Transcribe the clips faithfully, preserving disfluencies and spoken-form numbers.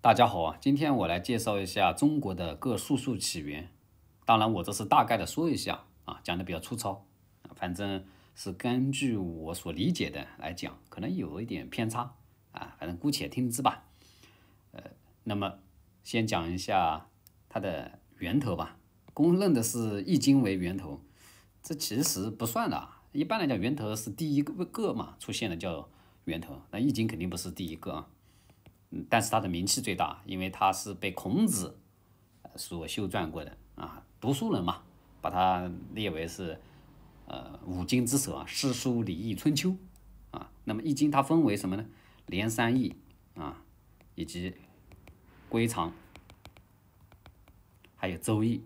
大家好啊，今天我来介绍一下中国的各术数起源。当然，我这是大概的说一下啊，讲的比较粗糙，反正是根据我所理解的来讲，可能有一点偏差啊，反正姑且听之吧。呃，那么先讲一下它的源头吧。公认的是易经为源头，这其实不算的啊。一般来讲，源头是第一个个嘛出现的叫源头，那易经肯定不是第一个啊。但是它的名气最大，因为它是被孔子所修撰过的啊，读书人嘛，把它列为是呃五经之首啊，诗书礼易春秋啊。那么易经它分为什么呢？连三易啊，以及归藏，还有周易。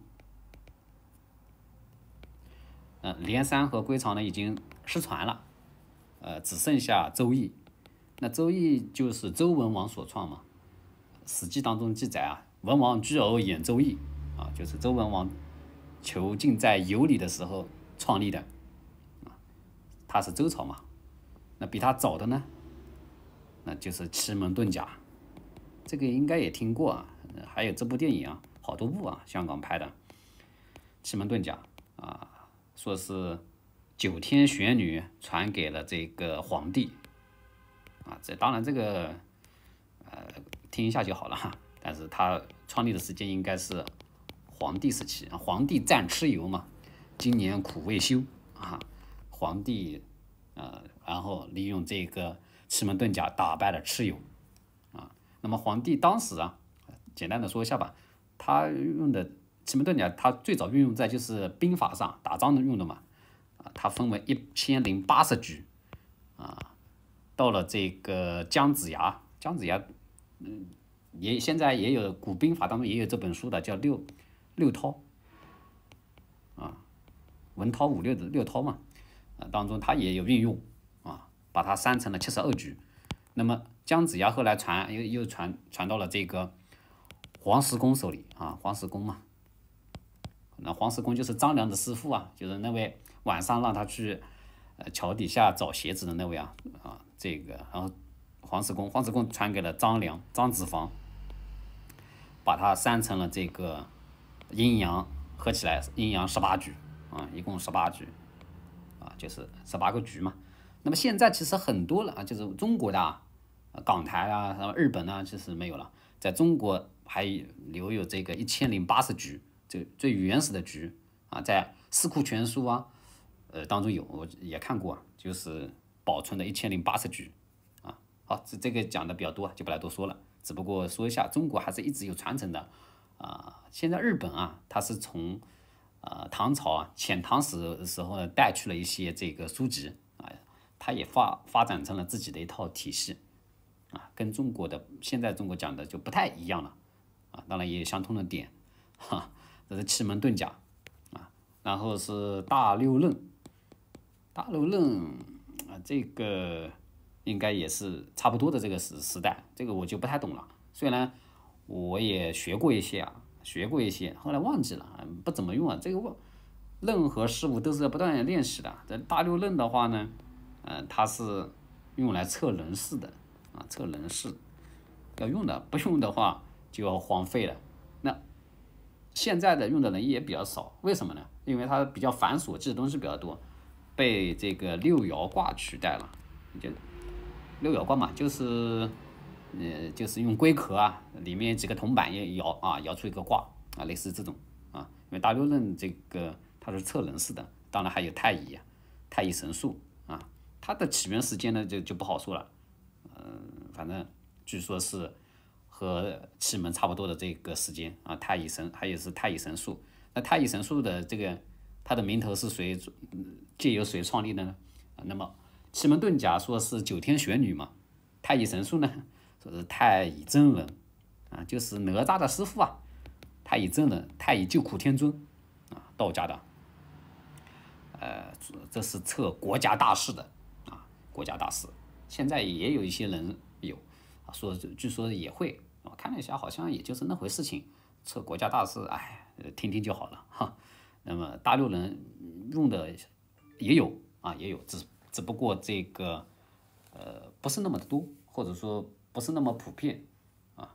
呃，连三和归藏呢已经失传了，呃，只剩下周易。那周易就是周文王所创嘛，《史记》当中记载啊，文王居而演周易啊，就是周文王囚禁在羑里的时候创立的啊，他是周朝嘛。那比他早的呢，那就是奇门遁甲，这个应该也听过啊，还有这部电影啊，好多部啊，香港拍的奇门遁甲啊，说是九天玄女传给了这个皇帝。啊，这当然这个呃听一下就好了哈。但是他创立的时间应该是黄帝时期，黄帝战蚩尤嘛，今年苦未休啊，黄帝呃，然后利用这个奇门遁甲打败了蚩尤啊。那么黄帝当时啊，简单的说一下吧，他用的奇门遁甲，他最早运用在就是兵法上打仗的用的嘛啊，它分为一千零八十局啊。到了这个姜子牙，姜子牙，嗯，也现在也有古兵法当中也有这本书的，叫六六韬，啊，文韬武略的六韬嘛，啊，当中他也有运用啊，把它删成了七十二局。那么姜子牙后来传又又传传到了这个黄石公手里啊，黄石公嘛，那黄石公就是张良的师傅啊，就是那位晚上让他去呃桥底下找鞋子的那位啊啊。这个，然后黄石公，黄石公传给了张良、张子房，把它删成了这个阴阳合起来阴阳十八局啊，一共十八局啊，就是十八个局嘛。那么现在其实很多了啊，就是中国的啊，港台啊，什么日本啊，其实没有了，在中国还留有这个一千零八十局，这最原始的局啊，在《四库全书》啊，呃当中有，我也看过，就是保存的一千零八十局啊。好，这这个讲的比较多，就不来多说了。只不过说一下，中国还是一直有传承的啊。现在日本啊，它是从啊唐朝啊遣唐使的时候呢，带去了一些这个书籍啊，它也发发展成了自己的一套体系啊，跟中国的现在中国讲的就不太一样了啊。当然也有相通的点，哈，这是奇门遁甲啊，然后是大六壬，大六壬。啊，这个应该也是差不多的这个时时代，这个我就不太懂了。虽然我也学过一些啊，学过一些，后来忘记了，不怎么用啊。这个忘，任何事物都是要不断练习的。这大六壬的话呢，嗯、呃，它是用来测人事的啊，测人事要用的，不用的话就要荒废了。那现在的用的人也比较少，为什么呢？因为它比较繁琐，记的东西比较多。被这个六爻卦取代了，就六爻卦嘛，就是呃，就是用龟壳啊，里面几个铜板也摇啊，摇出一个卦啊，类似这种啊。因为大六壬这个它是测人事的，当然还有太乙啊，太乙神术啊，它的起源时间呢就就不好说了，嗯、呃，反正据说是和奇门差不多的这个时间啊，太乙神还有是太乙神术。那太乙神术的这个它的名头是谁？借由谁创立的呢？啊，那么奇门遁甲说是九天玄女嘛，太乙神术呢说是太乙真人啊，就是哪吒的师傅啊，太乙真人，太乙救苦天尊啊，道家的，呃，这是测国家大事的啊，国家大事，现在也有一些人有啊，说据说也会，我看了一下，好像也就是那回事情，测国家大事，哎，听听就好了哈。那么大六壬用的也有啊，也有，只只不过这个呃不是那么的多，或者说不是那么普遍啊。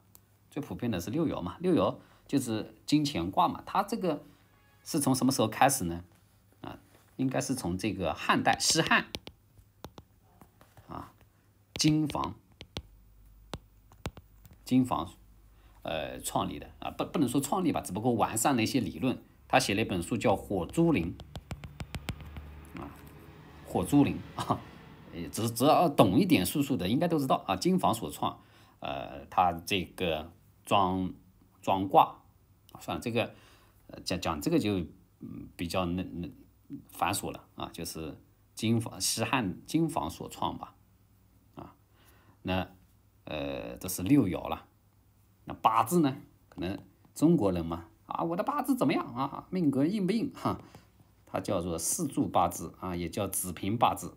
最普遍的是六爻嘛，六爻就是金钱卦嘛。它这个是从什么时候开始呢？啊，应该是从这个汉代西汉啊，金房金房呃创立的啊，不不能说创立吧，只不过完善了一些理论。他写了一本书叫《火珠林》啊，火珠林啊，只只要懂一点术数的，应该都知道啊。金房所创，呃，他这个装装卦啊，算了，这个呃讲讲这个就嗯比较那那繁琐了啊，就是金房西汉金房所创吧啊，那呃这是六爻了，那八字呢？可能中国人嘛啊，我的八字怎么样啊？命格硬不硬哈？它叫做四柱八字啊，也叫子平八字。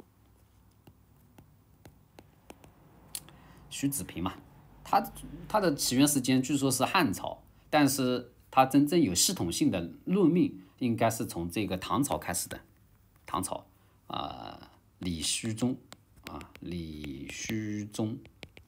徐子平嘛，他他的起源时间据说是汉朝，但是他真正有系统性的论命，应该是从这个唐朝开始的。唐朝啊、呃，李虚中啊，李虚中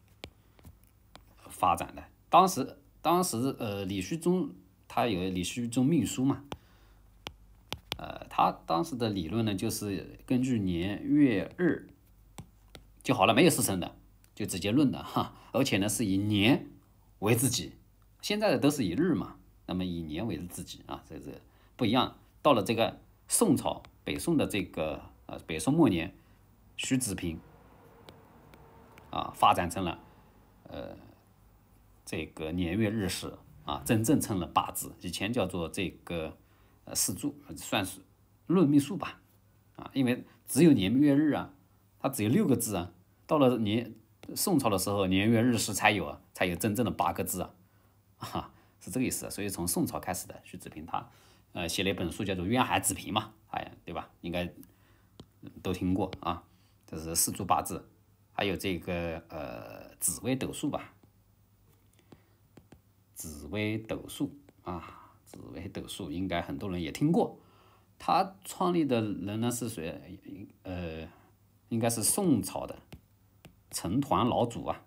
发展的。当时当时呃，李虚中他有李虚中命书嘛，呃，他当时的理论呢，就是根据年月日就好了，没有时辰的。就直接论的哈，而且呢是以年为自己，现在的都是以日嘛，那么以年为自己啊，这是不一样。到了这个宋朝，北宋的这个呃北宋末年，徐子平啊发展成了呃这个年月日时啊，真正成了八字，以前叫做这个呃四柱，算是论命术吧啊，因为只有年月日啊，它只有六个字啊，到了年。宋朝的时候，年月日时才有啊，才有真正的八个字啊，啊，是这个意思。所以从宋朝开始的，徐子平他呃写了一本书叫做《渊海子平》嘛，哎，对吧？应该都听过啊。这是四柱八字，还有这个呃紫微斗数吧，紫微斗数啊，紫微斗数应该很多人也听过。他创立的人呢是谁？呃，应该是宋朝的。陈抟老祖啊，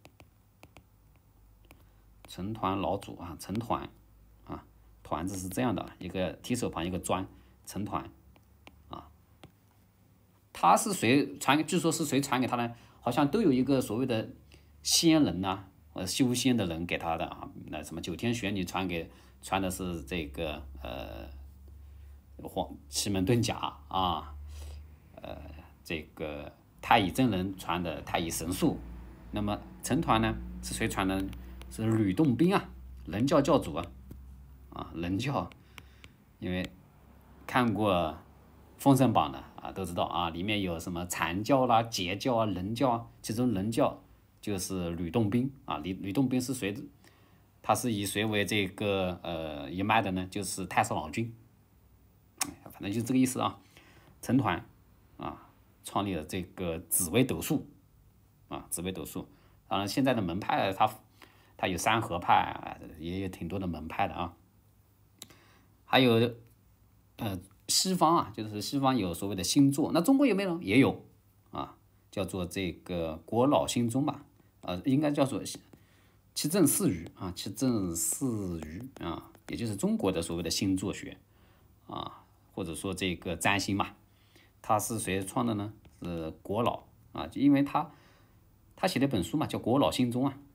陈抟老祖啊，陈抟啊，抟字是这样的，一个提手旁一个专，陈抟啊，他是谁传？据说是谁传给他呢？好像都有一个所谓的仙人呐、啊，或者修仙的人给他的啊。那什么九天玄女传给传的是这个呃黄奇门遁甲啊，呃这个。太乙真人传的太乙神术，那么陈抟呢是谁传的？是吕洞宾啊，人教教主啊，啊人教，因为看过《封神榜》的啊都知道啊，里面有什么禅教啦、截教啊、人教啊，其中人教就是吕洞宾啊。吕吕洞宾是谁？他是以谁为这个呃一脉的呢？就是太上老君，反正就这个意思啊。陈抟啊。创立了这个紫微斗数啊，紫微斗数。当然，现在的门派它它有三合派，也有挺多的门派的啊。还有呃西方啊，就是西方有所谓的星座，那中国有没有？也有啊，叫做这个国老星宗吧，呃，应该叫做七正四余啊，七正四余啊，也就是中国的所谓的星座学啊，或者说这个占星嘛。他是谁创的呢？是国老啊，因为他他写了一本书嘛，叫《国老星宗》啊，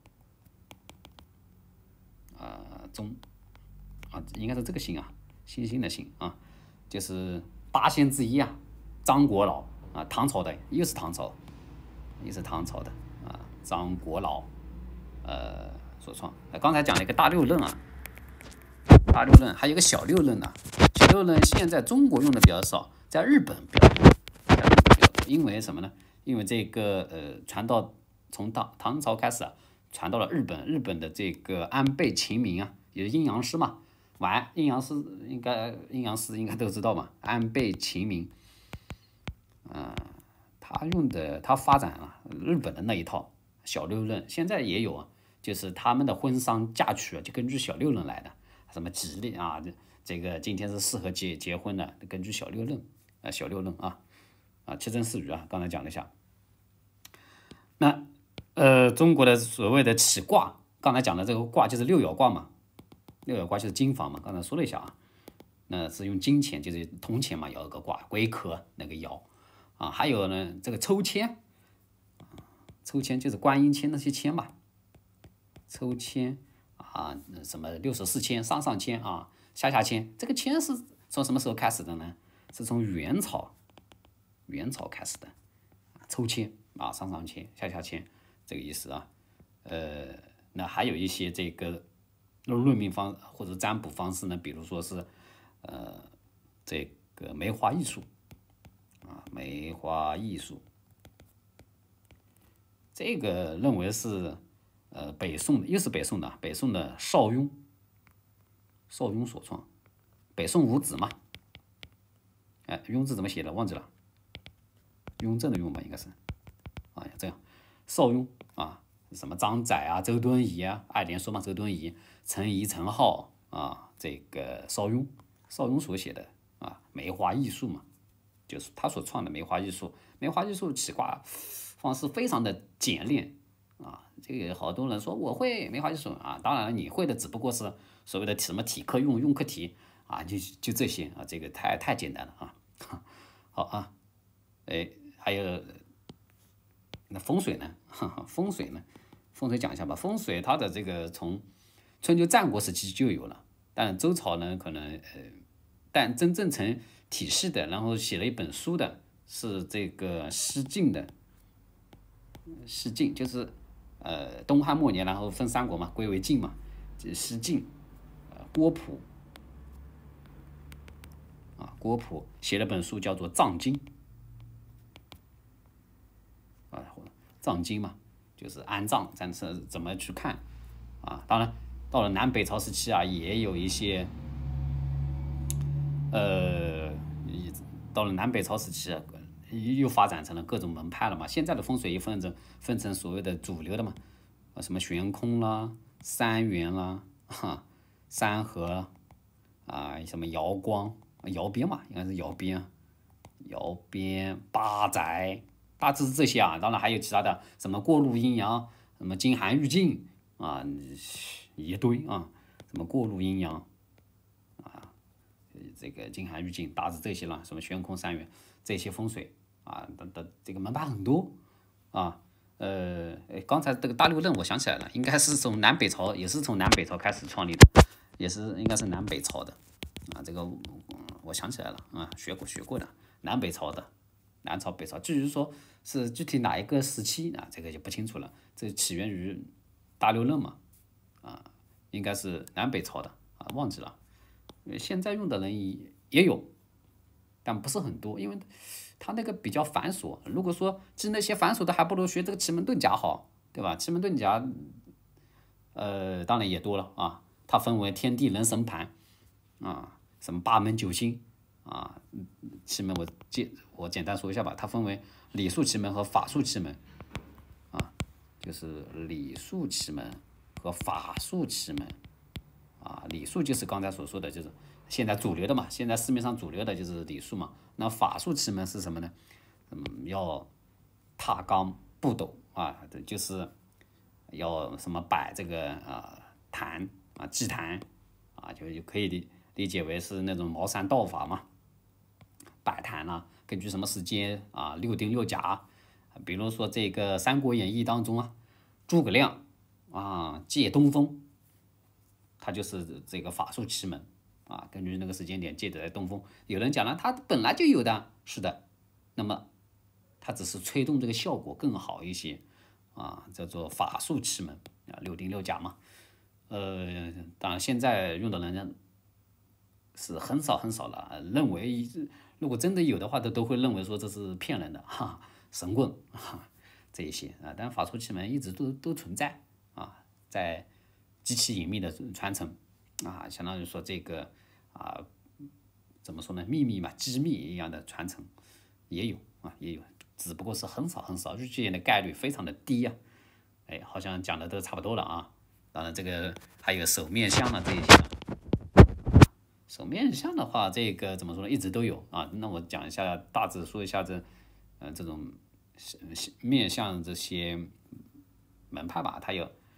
呃，宗啊，应该是这个星啊，星星的星啊，就是八仙之一啊，张国老啊，唐朝的，又是唐朝，又是唐朝的啊，张国老呃所创。刚才讲了一个大六壬啊，大六壬还有一个小六壬呢，小六壬现在中国用的比较少。在日本比较多，在日本比较多，因为什么呢？因为这个呃，传到从唐唐朝开始啊，传到了日本，日本的这个安倍晴明啊，也是阴阳师嘛，完阴阳师应该阴阳师应该都知道嘛，安倍晴明，啊、呃，他用的他发展了日本的那一套小六壬，现在也有啊，就是他们的婚丧嫁娶啊，就根据小六壬来的，什么吉利啊，这这个今天是适合结结婚的，根据小六壬。啊，小六壬啊，啊，七正四余啊，刚才讲了一下。那呃，中国的所谓的起卦刚才讲的这个卦就是六爻卦嘛，六爻卦就是金房嘛，刚才说了一下啊，那是用金钱，就是铜钱嘛，有个卦龟壳那个爻啊，还有呢这个抽签，抽签就是观音签那些签嘛，抽签啊，什么六十四签、上上签啊、下下签，这个签是从什么时候开始的呢？是从元朝，元朝开始的，抽签啊，上上签、下下签这个意思啊，呃，那还有一些这个论命方或者占卜方式呢，比如说是呃这个梅花易数啊，梅花易数，这个认为是呃北宋又是北宋的北宋的邵雍，邵雍所创，北宋五子嘛，哎，雍字怎么写的忘记了，雍正的雍吧应该是，啊这样，邵雍啊。什么张载啊、周敦颐啊，爱莲说嘛，周敦颐、陈颐、陈浩啊，这个邵雍，邵雍所写的啊，梅花易数嘛，就是他所创的梅花易数。梅花易数起卦方式非常的简练啊，这个好多人说我会梅花易数啊，当然你会的只不过是所谓的什么体课用用课题啊，就就这些啊，这个太太简单了啊。好啊，哎，还有那风水呢？风水呢？风水讲一下吧。风水它的这个从春秋战国时期就有了，但周朝呢可能呃，但真正成体系的，然后写了一本书的是这个诗晋的，诗晋就是呃东汉末年，然后分三国嘛，归为晋嘛，这诗晋，呃郭璞啊郭璞写了本书叫做《藏经》啊，藏经嘛。就是安葬，咱是怎么去看啊？当然，到了南北朝时期啊，也有一些，呃，到了南北朝时期、啊，又发展成了各种门派了嘛。现在的风水也分成分成所谓的主流的嘛，啊，什么悬空啦、三元啦、哈、三合啊，什么瑶光、瑶边嘛，应该是瑶边、瑶边八宅。大致是这些啊，当然还有其他的，什么过路阴阳，什么金寒玉净啊，一堆啊，什么过路阴阳啊，这个金寒玉净，大致这些了，什么悬空三元这些风水啊的的这个门派很多啊，呃，刚才这个大六壬我想起来了，应该是从南北朝，也是从南北朝开始创立的，也是应该是南北朝的啊，这个我想起来了啊，学过学过的南北朝的。南朝北朝，至于说是具体哪一个时期啊，这个就不清楚了。这起源于大六壬嘛，啊，应该是南北朝的啊，忘记了。现在用的人也也有，但不是很多，因为它那个比较繁琐。如果说记那些繁琐的，还不如学这个奇门遁甲好，对吧？奇门遁甲，呃，当然也多了啊。它分为天地人神盘啊，什么八门九星。啊，奇门我简我简单说一下吧，它分为理数奇门和法术奇门，啊，就是理数奇门和法术奇门，啊，理数就是刚才所说的，就是现在主流的嘛，现在市面上主流的就是理数嘛。那法术奇门是什么呢？嗯，要踏罡步斗啊，就是要什么摆这个啊坛啊祭坛啊，就就可以理理解为是那种茅山道法嘛。摆坛啦、啊，根据什么时间啊，六丁六甲，比如说这个《三国演义》当中啊，诸葛亮啊借东风，他就是这个法术奇门啊，根据那个时间点借的东风。有人讲了，他本来就有的，是的，那么他只是吹动这个效果更好一些啊，叫做法术奇门啊，六丁六甲嘛。呃，当然现在用的人是很少很少了，认为如果真的有的话，都都会认为说这是骗人的哈，神棍哈这一些啊，但法术奇门一直都都存在啊，在极其隐秘的传承啊，相当于说这个啊怎么说呢，秘密嘛，机密一样的传承也有啊，也有，只不过是很少很少，日剧的概率非常的低呀、啊。哎，好像讲的都差不多了啊。当然，这个还有手面相啊这一些。手面相的话，这个怎么说呢？一直都有啊。那我讲一下，大致说一下这，呃，这种面相这些门派吧。它有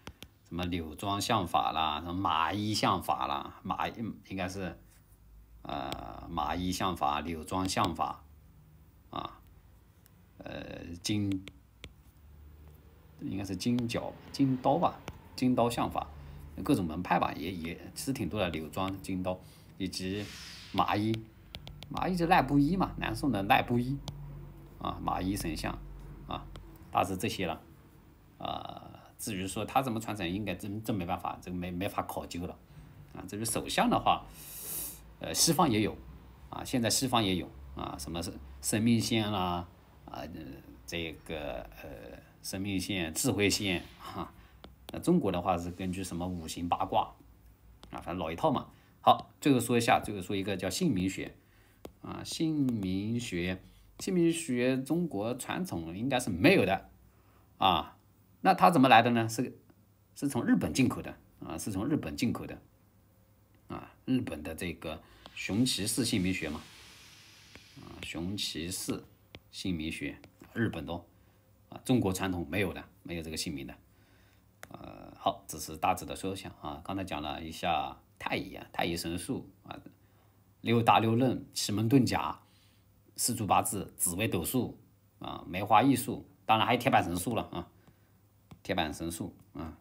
什么柳庄相法啦，什么马衣相法啦，马应该是呃马衣相法、柳庄相法啊，呃金应该是金角金刀吧，金刀相法，各种门派吧，也也其实挺多的，柳庄、金刀以及麻衣，麻衣就赖布衣嘛，南宋的赖布衣啊，麻衣神像啊，大致这些了。啊，至于说它怎么传承，应该真真没办法，这个没没法考究了啊。至于手相的话，呃，西方也有啊，现在西方也有啊，什么是生命线啦啊，这个呃生命线、智慧线哈。那中国的话是根据什么五行八卦啊，反正老一套嘛。好，最后说一下，最后说一个叫姓名学啊，姓名学，姓名学中国传统应该是没有的啊。那它怎么来的呢？是是从日本进口的啊，是从日本进口的啊，日本的这个熊崎氏姓名学嘛，啊，熊崎氏姓名学，日本的啊，中国传统没有的，没有这个姓名的。呃，好，这是大致的说一下啊。刚才讲了一下太乙啊，太乙神术啊，六大六壬、奇门遁甲、四柱八字、紫微斗数啊，梅花易数，当然还有铁板神术了啊。铁板神术啊，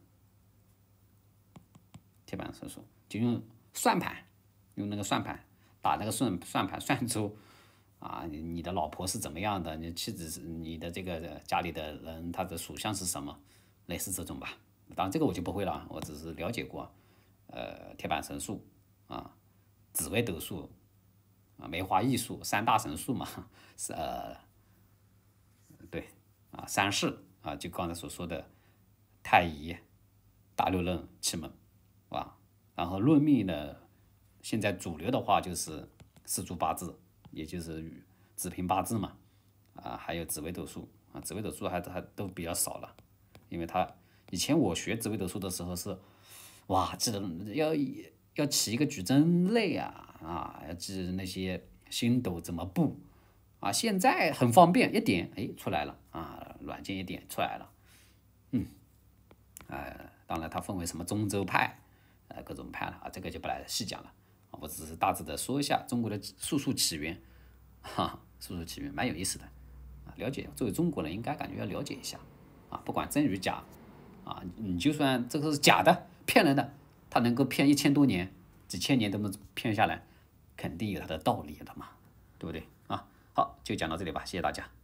铁板神术就用算盘，用那个算盘打那个算算盘算出啊，你你的老婆是怎么样的，你妻子是你的这个家里的人他的属相是什么，类似这种吧。当然这个我就不会了，我只是了解过，呃，铁板神术啊，紫微斗数啊，梅花易数三大神术嘛，是呃，对啊，三式啊，就刚才所说的。太乙、大六壬、奇门，啊，然后论命呢，现在主流的话就是四柱八字，也就是子平八字嘛，啊，还有紫微斗数啊，紫微斗数还还都比较少了，因为他以前我学紫微斗数的时候是，哇，记得要要起一个矩阵类啊，啊，要记那些星斗怎么布，啊，现在很方便，一点哎出来了啊，软件一点出来了，嗯。呃，当然它分为什么中州派，呃，各种派了啊，这个就不来细讲了啊，我只是大致的说一下中国的术数起源，哈，术数起源蛮有意思的啊，了解。作为中国人，应该感觉要了解一下啊，不管真与假啊，你就算这个是假的、骗人的，他能够骗一千多年、几千年都能骗下来，肯定有它的道理的嘛，对不对啊？好，就讲到这里吧，谢谢大家。